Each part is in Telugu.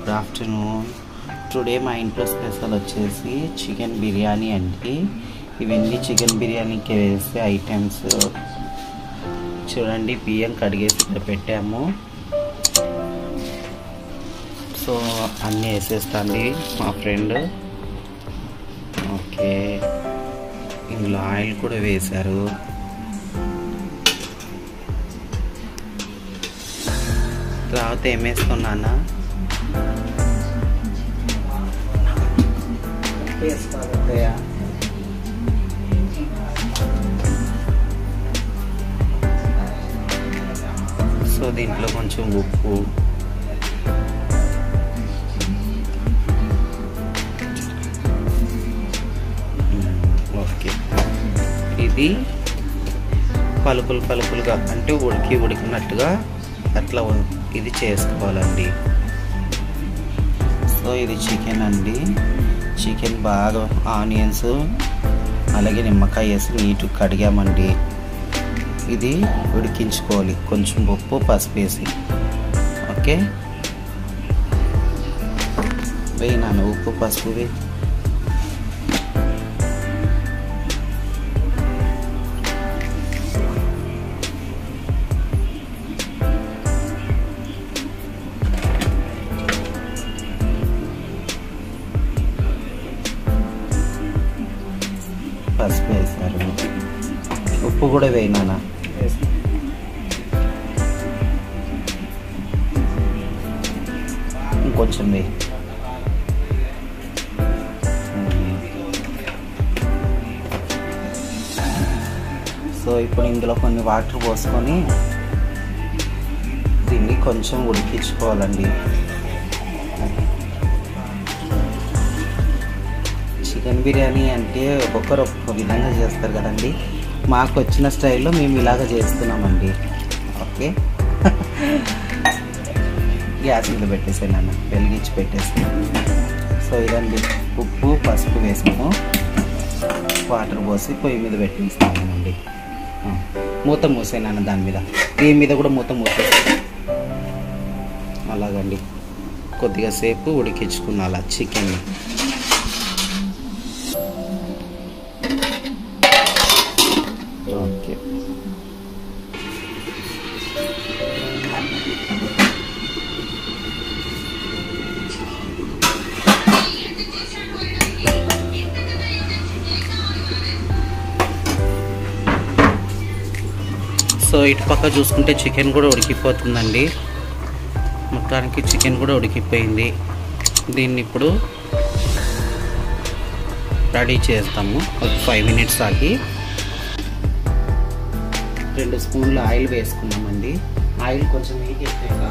Good afternoon. టుడే మా ఇంట్లో స్పెషల్ వచ్చేసి చికెన్ బిర్యానీ అండి. ఇవన్నీ చికెన్ బిర్యానీకి వేసే ఐటమ్స్ చూడండి. బియ్యం కడిగేసి ఇక్కడ పెట్టాము. సో అన్నీ వేసేస్తాండి మా ఫ్రెండ్. ఓకే, ఇందులో ఆయిల్ కూడా వేశారు. తర్వాత ఏమేసుకున్నానా వేసుకోవాలయ్యా. సో దీంట్లో కొంచెం ఉప్పు, ఓకే. ఇది పలుకులుగా అంటే ఉడికినట్టుగా అట్లా ఇది చేసుకోవాలండి. సో ఇది చికెన్ అండి. చికెన్ బాగా ఆనియన్స్ అలాగే నిమ్మకాయ వేసి నీట్గా కడిగామండి. ఇది ఉడికించుకోవాలి కొంచెం ఉప్పు పసుపు వేసి. ఓకే, వేయినాను ఉప్పు పసుపు వేయి. పసుపు వేసారు, ఉప్పు కూడా వేయినానా. ఇంకొంచెం వేయి. సో ఇప్పుడు ఇందులో కొన్ని వాటర్ పోసుకొని దీన్ని కొంచెం ఉడికించుకోవాలండి. చికెన్ బిర్యానీ అంటే ఒక్కొక్కరు ఒక్కొక్క విధంగా చేస్తారు కదండి. మాకు వచ్చిన స్టైల్లో మేము ఇలాగ చేస్తున్నామండి. ఓకే, గ్యాస్ మీద పెట్టేసాను, వెలిగించి పెట్టేసాను. సో ఇదండి, ఉప్పు పసుపు వేసాము, వాటర్ పోసి పొయ్యి మీద పెట్టేస్తానండి. మూత మూసేనాను దాని మీద, దీని మీద కూడా మూత మూసేసి అలాగండి కొద్దిగా సేపు ఉడికించుకున్నాలా చికెన్ని. ఓకే, సో ఇటు పక్క చూసుకుంటే చికెన్ కూడా ఉడికిపోతుందండి. మొత్తానికి చికెన్ కూడా ఉడికిపోయింది. దీన్ని ఇప్పుడు రెడీ చేస్తాము. ఒక 5 మినిట్స్ ఆగి 2 స్పూన్ల ఆయిల్ వేసుకున్నామండి. ఆయిల్ కొంచెం వేగాక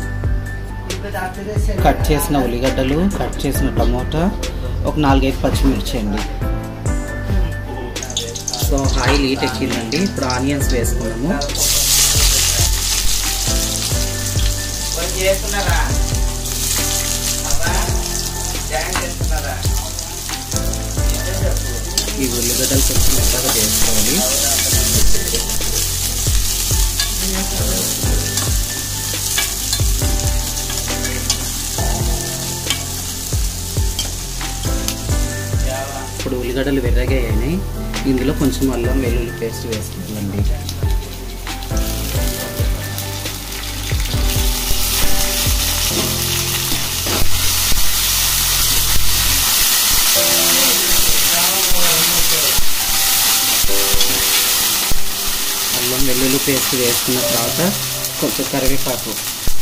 కట్ చేసిన ఉల్లిగడ్డలు, కట్ చేసిన టమోటా, ఒక 4-5 పచ్చిమిర్చి అండి. సో ఆయిల్ హీట్ ఎక్కిందండి. ఇప్పుడు ఆనియన్స్ వేసుకున్నాము. ఈ ఉల్లిగడ్డలు కొంచెం మెత్తగా చేసుకోవాలి. ఇప్పుడు ఉల్లిగడ్డలు వెర్రగాయని ఇందులో కొంచెం అల్లం వెల్లుల్లి పేస్ట్ వేసుకోవాలండి. అల్లం వెల్లుల్లి పేస్ట్ వేసుకున్న తర్వాత కొంచెం కరివేపాకు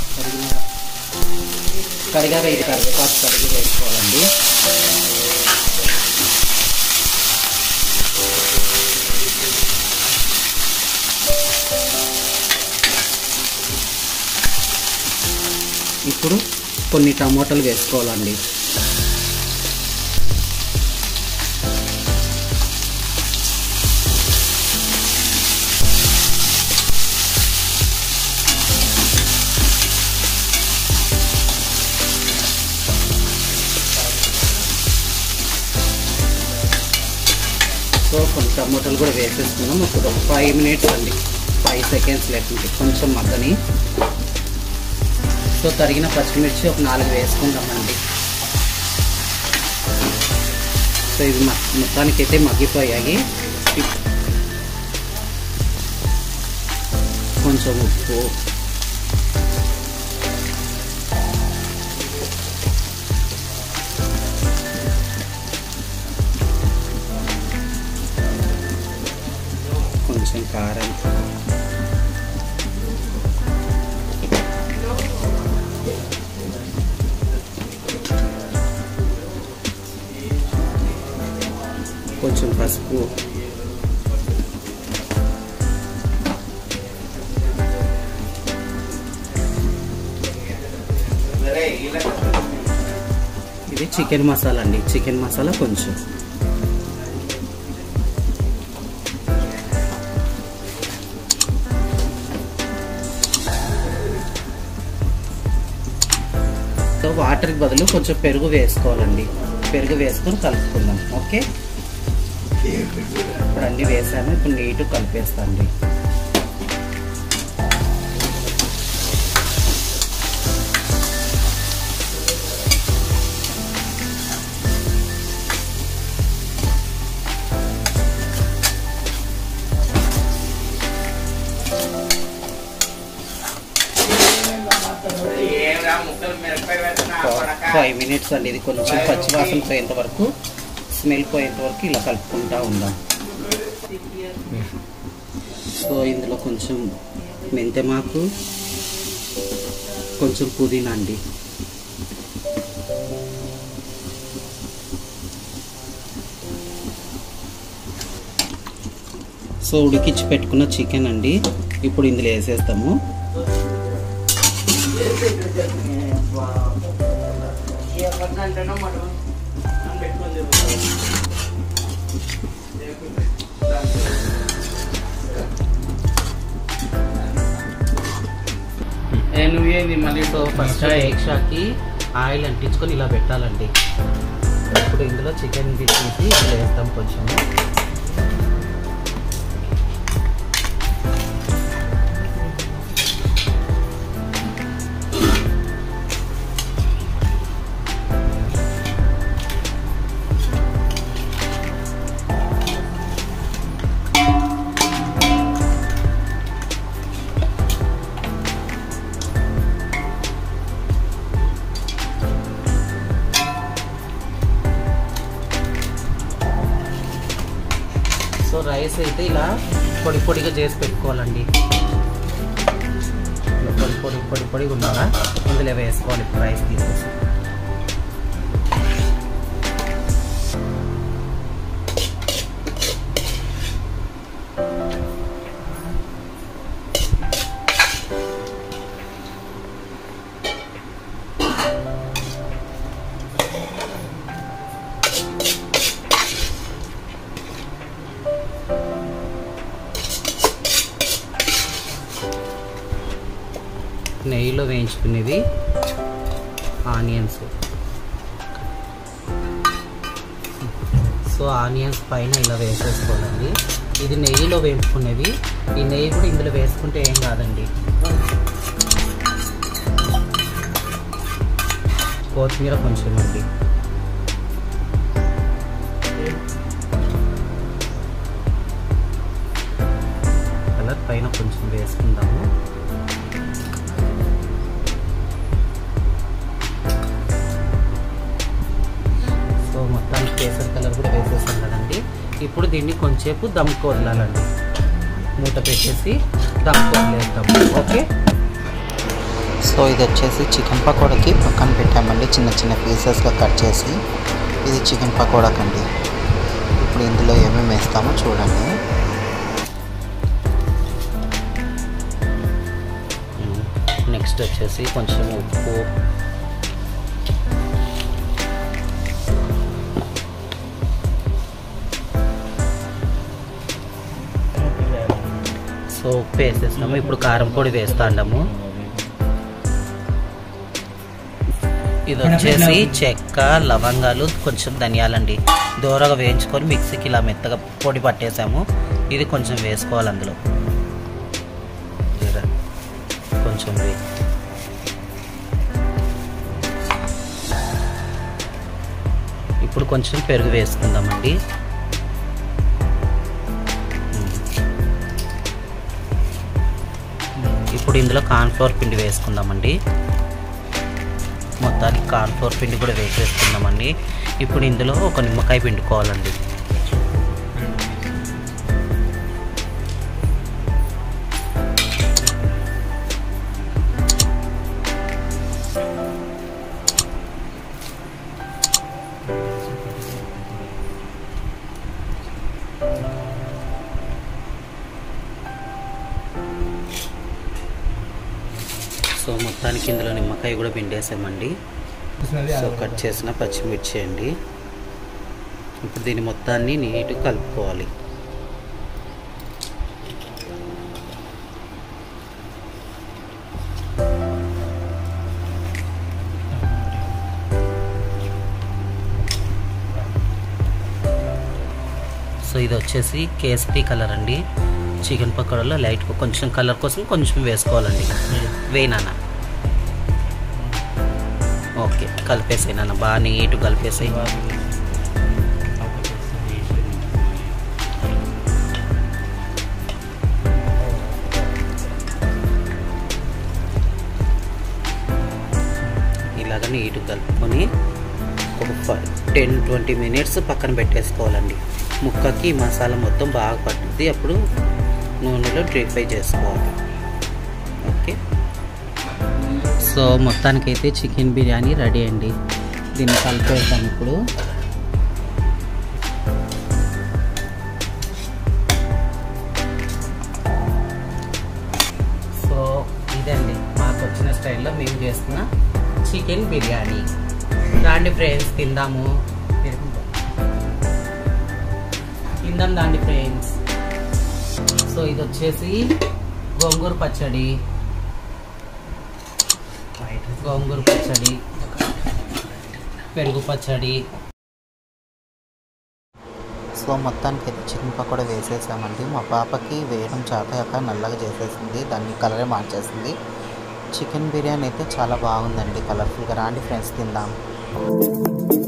కరిగి వేసుకోవాలండి. ఇప్పుడు కొన్ని టమోటాలు వేసుకోవాలండి. సో కొన్ని టమోటాలు కూడా వేసేసుకున్నాం. ఇప్పుడు 5 మినిట్స్ అండి, 5 సెకండ్స్ లేకుంటే కొంచెం మగ్గని. సో తరిగిన పచ్చిమిర్చి ఒక 4 వేసుకుందామండి. సో ఇవి మొత్తానికైతే మగ్గిపోయాయి. కొంచెం ఉప్పు, కొంచెం కారం, కొంచెం పసుపు, ఇది చికెన్ మసాలా అండి. చికెన్ మసాలా కొంచెం, సో వాటర్కి బదులు కొంచెం పెరుగు వేసుకోవాలండి. పెరుగు వేసుకొని కలుపుకుందాం. ఓకే, ఇప్పుడు అన్నీ వేసాము. ఇప్పుడు నీట్గా కలిపేస్తాండి. ఒక 5 minutes అండి. ఇది కొంచెం పచ్చివాసన పోయేంత వరకు, స్మెల్ పోయేంత వరకు ఇలా కలుపుకుంటూ ఉందాం. సో ఇందులో కొంచెం మెంతెమాకు, కొంచెం పుదీనా అండి. సో ఉడికించి పెట్టుకున్న చికెన్ అండి ఇప్పుడు ఇందులో వేసేస్తాము. మళ్ళీ సో ఫస్ట్ ఎగ్షాకి ఆయిల్ అంటించుకొని ఇలా పెట్టాలండి. ఇప్పుడు ఇందులో చికెన్ తీసి ఇలా వేస్తాం కొంచెం. సో రైస్ అయితే ఇలా పొడి పొడిగా చేసి పెట్టుకోవాలండి. పొడి పొడిగా ఉన్నారా ఇందులో వేసుకోవాలి. ఇప్పుడు రైస్ తీసేసి నెయ్యిలో వేయించుకునేవి ఆనియన్స్. సో ఆనియన్స్ పైన ఇలా వేసేసుకోవాలండి. ఇది నెయ్యిలో వేయించుకునేవి. ఈ నెయ్యి కూడా ఇందులో వేసుకుంటే ఏం కాదండి. కొత్తిమీర కొంచెం అండి. కలర్ పైన కొంచెం వేసుకుందాము. మొత్తానికి కేసరి కలర్ కూడా వేసేసాం కదండి. ఇప్పుడు దీన్ని కొంచెంసేపు దమ్కు వదలాలండి. మూత పెట్టేసి దమ్కు వదిలేస్తాము. ఓకే, సో ఇది వచ్చేసి చికెన్ పకోడాకి పక్కన పెట్టామండి. చిన్న చిన్న పీసెస్గా కట్ చేసి. ఇది చికెన్ పకోడాకండి. ఇప్పుడు ఇందులో ఏమేమి వేస్తామో చూడండి. నెక్స్ట్ వచ్చేసి కొంచెం ఉప్పు, సో ఉప్పు వేసేస్తాము. ఇప్పుడు కారం పొడి వేస్తాము. ఇది వచ్చేసి చెక్క, లవంగాలు, కొంచెం ధనియాలండి. దూరగా వేయించుకొని మిక్సీకి ఇలా మెత్తగా పొడి పట్టేసాము. ఇది కొంచెం వేసుకోవాలి అందులో. కొంచెం ఇప్పుడు కొంచెం పెరుగు వేసుకుందామండి. ఇప్పుడు ఇందులో కార్న్ఫ్లోర్ పిండి వేసుకుందామండి. మొత్తానికి కార్న్ఫ్లోర్ పిండి కూడా వేసేసుకుందామండి. ఇప్పుడు ఇందులో ఒక నిమ్మకాయ పిండుకోవాలండి. సో మొత్తానికి ఇందులో నిమ్మకాయ కూడా పిండేసామండి. సో కట్ చేసిన పచ్చిమిర్చి అండి. ఇప్పుడు దీన్ని మొత్తాన్ని నీట్గా కలుపుకోవాలి. సో ఇది వచ్చేసి కేసరి కలర్ అండి. చికెన్ పకోడాలో లైట్గా కొంచెం కలర్ కోసం కొంచెం వేసుకోవాలండి. వేయనా? ఓకే, కలిపేసాయి నాన్న, బాగా నీట్గా కలిపేసాయి. ఇలాగ నీట్గా కలుపుకొని ఒక 10-20 మినిట్స్ పక్కన పెట్టేసుకోవాలండి. ముక్కకి మసాలా మొత్తం బాగా పట్టుద్ది. అప్పుడు నూనెలో డీప్ ఫ్రై చేసుకోవాలి. ఓకే, సో మొత్తానికైతే చికెన్ బిర్యానీ రెడీ అండి. దీన్ని కలిపేస్తాను ఇప్పుడు. సో ఇదండి మాకు వచ్చిన స్టైల్లో మేము చేస్తున్న చికెన్ బిర్యానీ. రాండి ఫ్రెండ్స్, తిందాము. దాండి ఫ్రెండ్స్. సో ఇది వచ్చేసి గోంగూర పచ్చడి, పెరుగు పచ్చడి. సో మొత్తానికి అయితే చికెన్ పకోడా వేసేసామండి. మా పాపకి వేయడం చేతకాక నల్లగా చేసేసింది, దాన్ని కలరే మార్చేసింది. చికెన్ బిర్యానీ అయితే చాలా బాగుందండి, కలర్ఫుల్గా. రాండి ఫ్రెండ్స్, తిందాం.